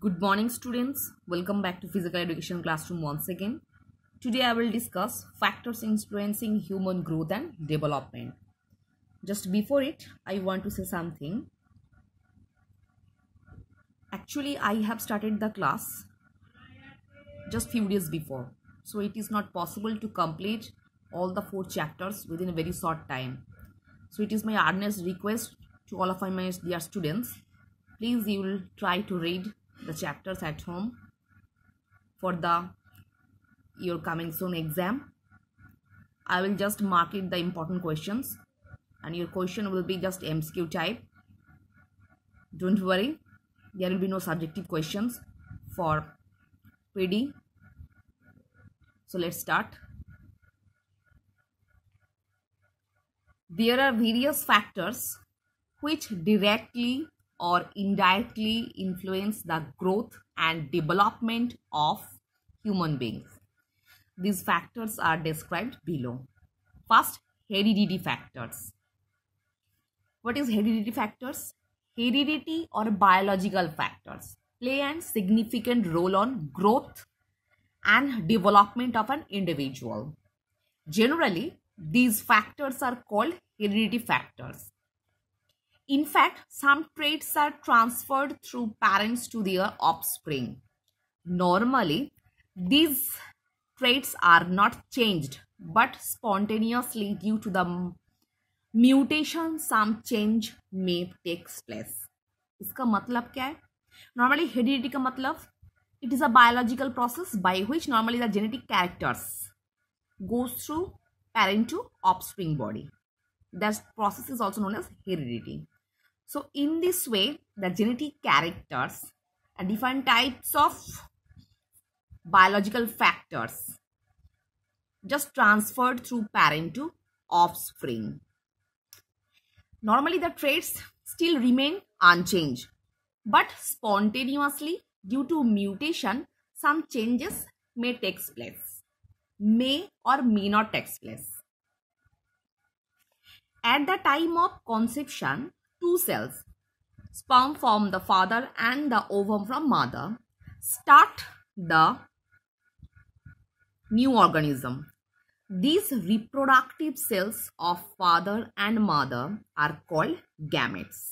Good morning students, welcome back to Physical Education Classroom once again. Today I will discuss factors influencing human growth and development. Just before it, I want to say something. Actually, I have started the class just few days before. So it is not possible to complete all the 4 chapters within a very short time. So it is my earnest request to all of my dear students. Please you will try to read the chapters at home for your coming soon exam. I will just mark it the important questions and your question will be just MCQ type. Don't worry, there will be no subjective questions for PD. So let's start. There are various factors which directly or indirectly influence the growth and development of human beings. These factors are described below. First, heredity factors. What is heredity factors? Heredity or biological factors play a significant role on growth and development of an individual. Generally, these factors are called heredity factors. In fact, some traits are transferred through parents to their offspring. Normally, these traits are not changed, but spontaneously due to the mutation, some change may take place. इसका मतलब क्या है? Normally, heredity का मतलब it is a biological process by which normally the genetic characters goes through parent to offspring body. That process is also known as heredity. So in this way, the genetic characters and different types of biological factors just transferred through parent to offspring. Normally the traits still remain unchanged, but spontaneously due to mutation, some changes may take place, may or may not take place. At the time of conception, 2 cells, sperm from the father and the ovum from mother, start the new organism. These reproductive cells of father and mother are called gametes.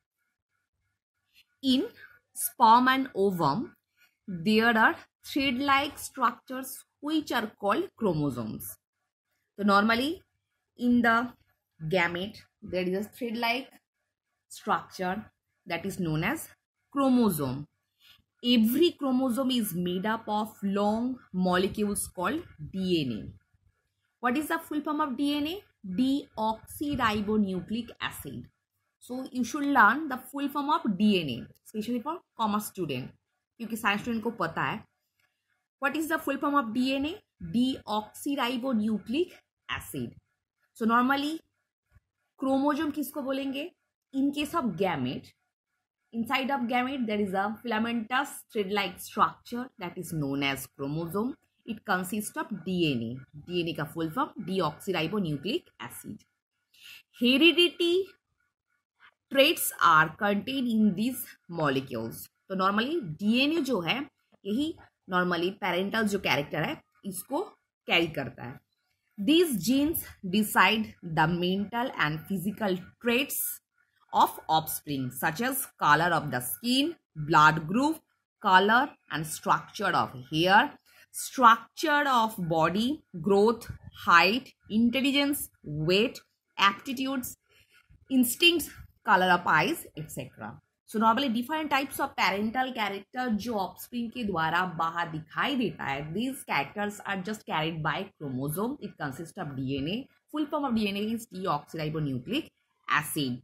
In sperm and ovum, there are thread-like structures which are called chromosomes. So normally in the gamete, there is a thread-like structure that is known as chromosome. Every chromosome is made up of long molecules called DNA. What is the full form of DNA? Deoxyribonucleic acid. So you should learn the full form of DNA, especially for commerce student, क्योंकि science student को पता है. What is the full form of DNA? Deoxyribonucleic acid. So normally chromosome किसको बोलेंगे? In case of gamete, inside of gamete there is a filamentous thread-like structure that is known as chromosome. It consists of DNA. DNA का full form deoxyribonucleic acid. Heredity traits are contained in these molecules. तो normally DNA जो है यही normally parental जो character है इसको carry करता है. These genes decide the mental and physical traits of offspring such as color of the skin, blood group, color and structure of hair, structure of body, growth, height, intelligence, weight, aptitudes, instincts, color of eyes, etc. So normally different types of parental character जो offspring के द्वारा बाहर दिखाई देता है, these characters are just carried by chromosome. It consists of DNA. Full form of DNA is deoxyribonucleic acid.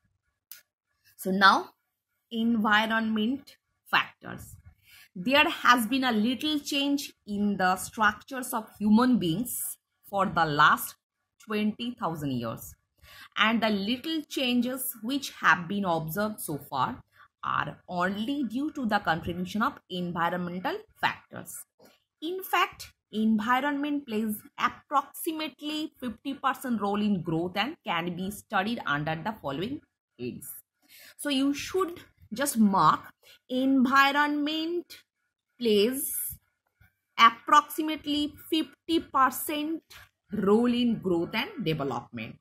So now, environment factors. There has been a little change in the structures of human beings for the last 20,000 years. And the little changes which have been observed so far are only due to the contribution of environmental factors. In fact, environment plays approximately 50% role in growth and can be studied under the following heads. So you should just mark environment plays approximately 50% role in growth and development.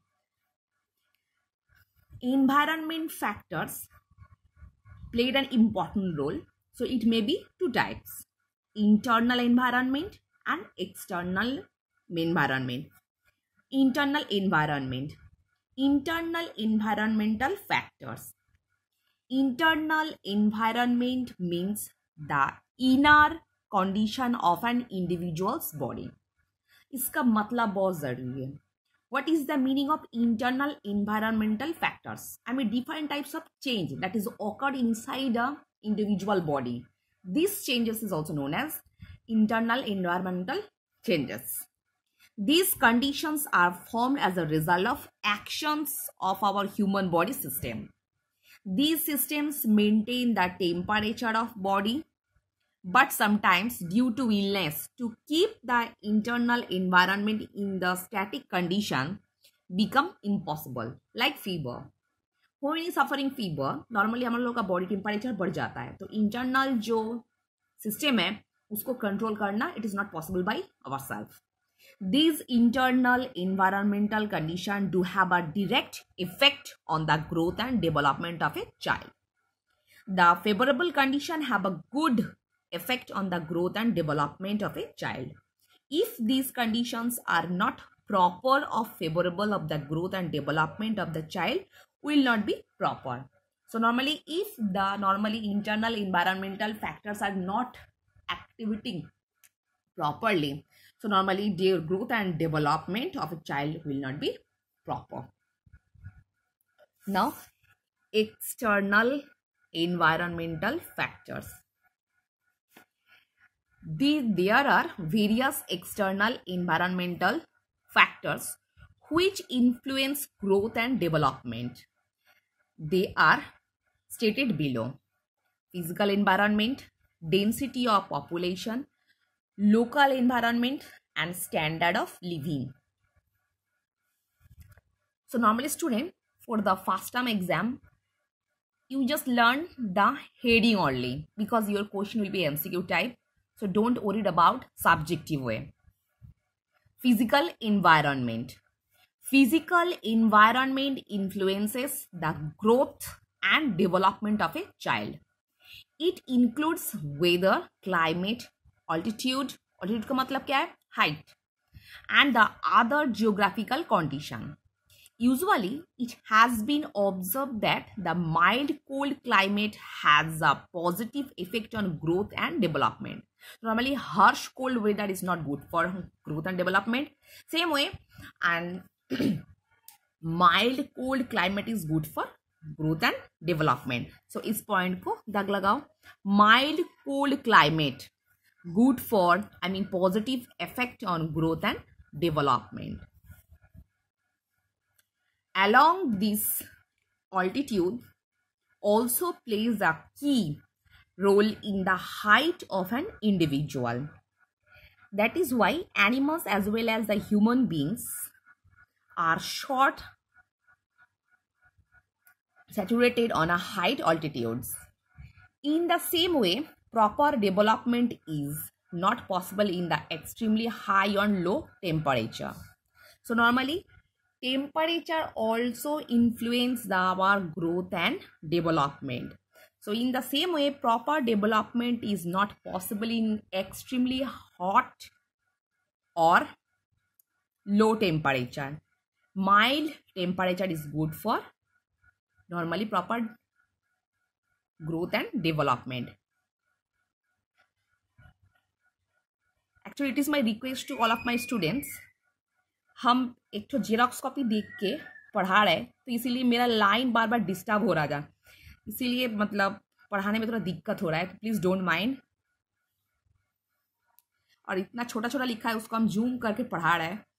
Environment factors played an important role. So it may be two types: internal environment and external environment. Internal environment. Internal environmental factors. Internal environment means the inner condition of an individual's body. इसका मतलब बहुत जरूरी है. What is the meaning of internal environmental factors? I mean, different types of change that is occurred inside a individual body. These changes is also known as internal environmental changes. These conditions are formed as a result of actions of our human body system. These systems maintain the temperature of body, but sometimes due to illness, to keep the internal environment in the static condition become impossible, like fever. When we suffering fever, normally हम लोग का body temperature बढ़ जाता है, तो internal जो system है उसको control करना it is not possible by ourselves. These internal environmental conditions do have a direct effect on the growth and development of a child. The favorable conditions have a good effect on the growth and development of a child. If these conditions are not proper or favorable of the growth and development of the child, will not be proper. So normally, if the internal environmental factors are not activating properly, so normally their growth and development of a child will not be proper. Now, external environmental factors. There are various external environmental factors which influence growth and development. They are stated below: physical environment, density of population, local environment, and standard of living. So normally student, for the first term exam, you just learn the heading only because your question will be MCQ type. So don't worry about subjective way. Physical environment. Physical environment influences the growth and development of a child. It includes weather, climate, altitude का मतलब क्या है? Height, and the other geographical condition. Usually, it has been observed that the mild cold climate has a positive effect on growth and development. Normally, harsh cold weather is not good for growth and development. Same way, and mild cold climate is good for growth and development. So, इस point को दाग लगाओ. Mild cold climate good for, positive effect on growth and development. Along this, altitude also plays a key role in the height of an individual. That is why animals as well as the human beings are short, saturated on a height altitudes. In the same way, proper development is not possible in the extremely high and low temperature. So normally, temperature also influences our growth and development. So in the same way, proper development is not possible in extremely hot or low temperature. Mild temperature is good for normally proper growth and development. Actually, it is my request to all of my students. हम एक तो xerox copy देख के पढ़ा रहे, तो इसीलिए मेरा लाइन बार बार डिस्टर्ब हो रहा था, इसीलिए मतलब पढ़ाने में थोड़ा दिक्कत हो रहा है, तो प्लीज डोंट माइंड. और इतना छोटा छोटा लिखा है उसको हम जूम करके पढ़ा रहे हैं.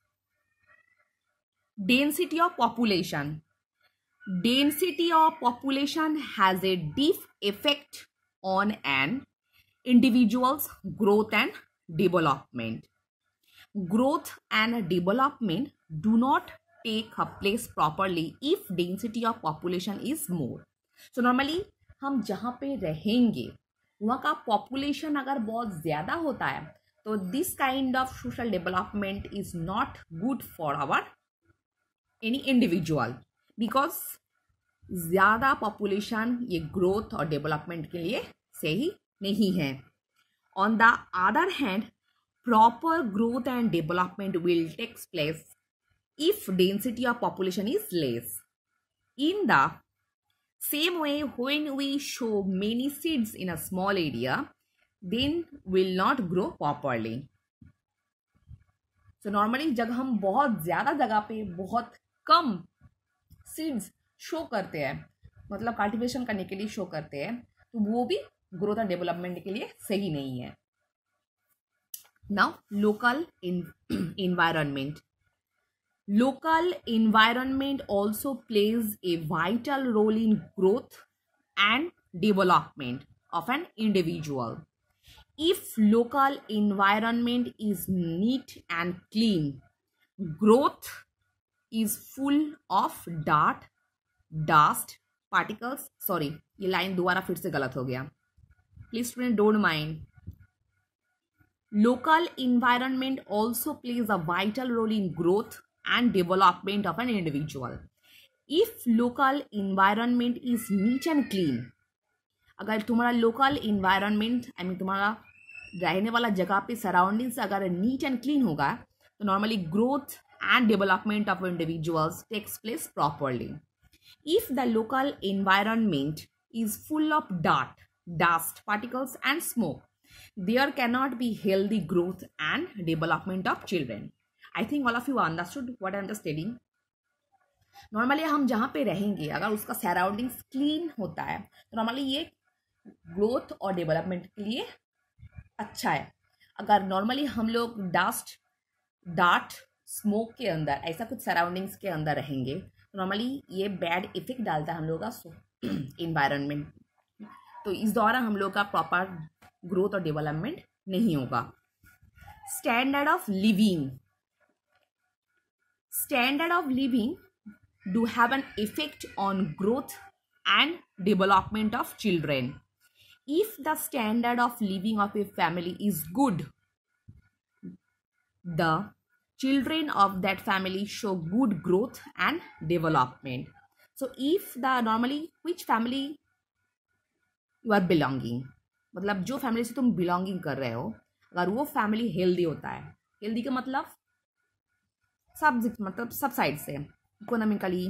Density of population. Density of population has a deep effect on an individual's growth and development. Growth and development do not take place properly if density of population is more. So normally हम जहाँ पे रहेंगे वहाँ का population अगर बहुत ज़्यादा होता है तो this kind of social development is not good for our any individual, because ज़्यादा पॉपुलेशन ये ग्रोथ और डेवलपमेंट के लिए सही नहीं है. On the other hand, proper growth and development will take place if density of population is less. In the same way, when we show many seeds in a small area, then will not grow properly. So normally जब हम बहुत ज़्यादा जगह पे बहुत कम seeds show करते हैं, मतलब कल्टिवेशन करने के लिए शो करते हैं, तो वो भी ग्रोथ और डेवलपमेंट के लिए सही नहीं है. Now, local environment. Local environment also plays a vital role in growth and development of an individual. If local environment is neat and clean, growth is full of dirt, dust, particles. Sorry, ये line दोबारा फिर से गलत हो गया. Please student don't mind. Local environment also plays a vital role in growth and development of an individual. If local environment is neat and clean, अगर तुम्हारा local environment तुम्हारा रहने वाला जगह पे सराउंडिंग्स अगर नीट एंड क्लीन होगा तो normally growth and development of individuals takes place properly. If the local environment is full of dirt, dust, particles and smoke, there cannot be healthy growth and development of children. I think all of you understood what I am just telling. Normally हम जहाँ पे रहेंगे अगर उसका surroundings clean होता है तो normally ये ग्रोथ और डेवलपमेंट के लिए अच्छा है. अगर नॉर्मली हम लोग डस्ट, डार्ट, स्मोक के अंदर ऐसा कुछ सराउंडिंग्स के अंदर रहेंगे तो नॉर्मली ये बैड इफेक्ट डालता है हम लोग का इन्वायरमेंट. तो इस द्वारा हम लोग का प्रॉपर ग्रोथ और डेवलपमेंट नहीं होगा. Standard of living. Standard of living do have an effect on growth and development of children. If the standard of living of a family is good, the children of that family show good growth and development. So if the normally which family you are belonging, मतलब जो family से तुम belonging कर रहे हो अगर वो family healthy होता है, हेल्दी का मतलब सब साइड से, इकोनॉमिकली,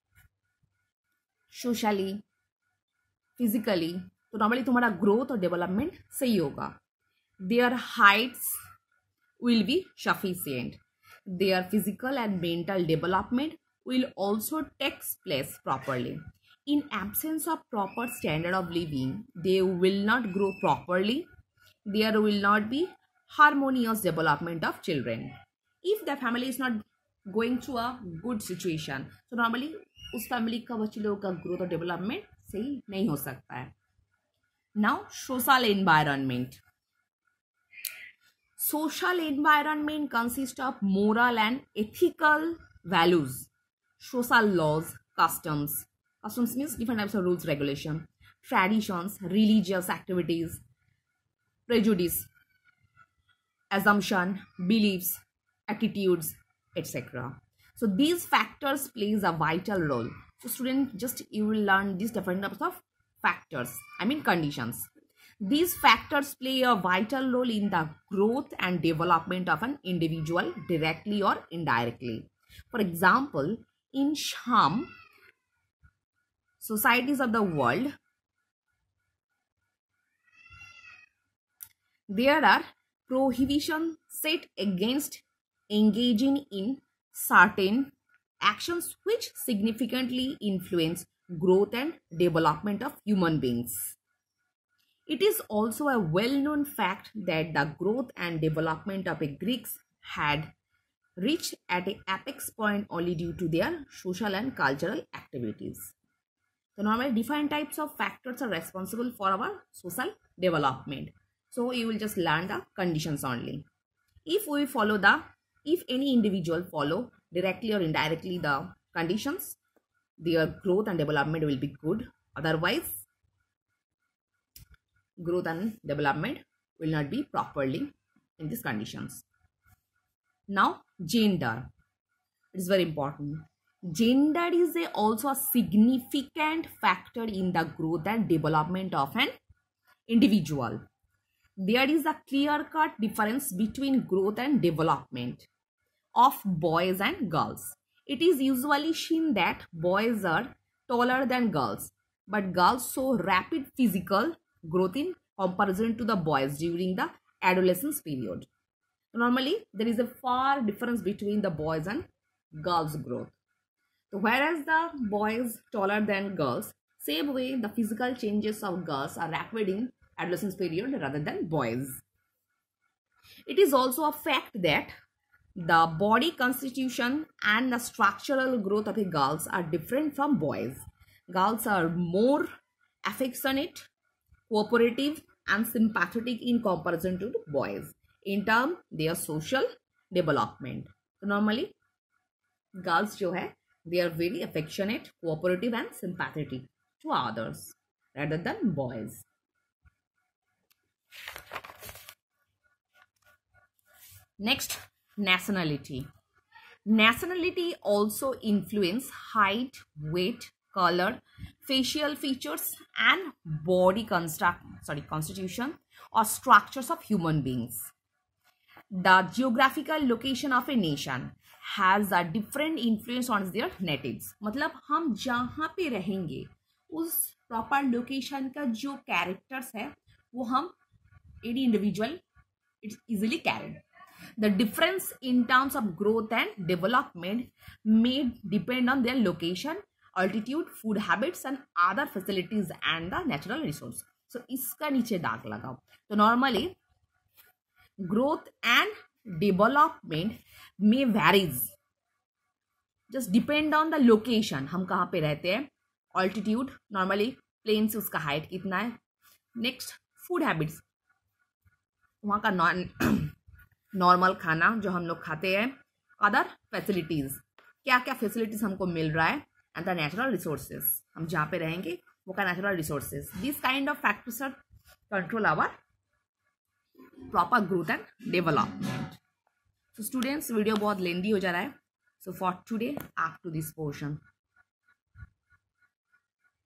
सोशली, फिजिकली, तो नॉर्मली तुम्हारा ग्रोथ और डेवलपमेंट सही होगा. Their heights will be sufficient. Their physical and mental development will also take place properly. In absence of proper standard of living, they will not grow properly. There will not be harmonious development of children. If the family is not going through a good situation, so normally उस family का बच्चे लोगों का growth और development सही नहीं हो सकता है. Now, social environment. Social environment consists of moral and ethical values, social laws, customs. Customs means different types of rules, regulation, traditions, religious activities, prejudice, assumption, beliefs, attitudes, etc. So these factors plays a vital role. So student, just you will learn these different types of factors, conditions. These factors play a vital role in the growth and development of an individual directly or indirectly. For example, in some societies of the world, there are prohibitions set against engaging in certain actions which significantly influence growth and development of human beings. It is also a well-known fact that the growth and development of the Greeks had reached at an apex point only due to their social and cultural activities. So normally different types of factors are responsible for our social development. So you will just learn the conditions only. If any individual follow directly or indirectly the conditions, their growth and development will be good. Otherwise, growth and development will not be properly in these conditions. Now, gender. It is very important. Gender is also a significant factor in the growth and development of an individual. There is a clear-cut difference between growth and development of boys and girls. It is usually seen that boys are taller than girls, but girls show rapid physical growth in comparison to the boys during the adolescence period. Normally, there is a far difference between the boys and girls' growth. So, whereas the boys taller than girls, same way the physical changes of girls are rapid in adolescence period rather than boys. It is also a fact that the body constitution and the structural growth of girls are different from boys. Girls are more affectionate, cooperative and sympathetic in comparison to boys in terms their social development. So normally girls जो है, they are very affectionate, cooperative and sympathetic to others rather than boys. Next, nationality. Nationality also influence height, weight, color, facial features and body constitution or structures of human beings. The geographical location of a nation has a different influence on their natives. मतलब हम जहाँ पे रहेंगे उस proper location का जो characters है वो हम any individual it's easily carried. The difference in terms of growth and development may depend on their location, altitude, food habits and other facilities and the natural resource. So इसका नीचे दाग लगाओ. So normally growth and development may varies. Just depend on the location. हम कहाँ पे रहते हैं. Altitude normally plains उसका height कितना है. Next food habits. वहाँ का नॉर्मल खाना जो हम लोग खाते हैं. अदर फैसिलिटीज क्या क्या फैसिलिटीज हमको मिल रहा है एंड द नेचुरल रिसोर्सेज हम जहाँ पे रहेंगे वो का natural resources. This kind of factors are control our proper growth and development. So students video बहुत लेंदी हो जा रहा है. So for today up to this portion.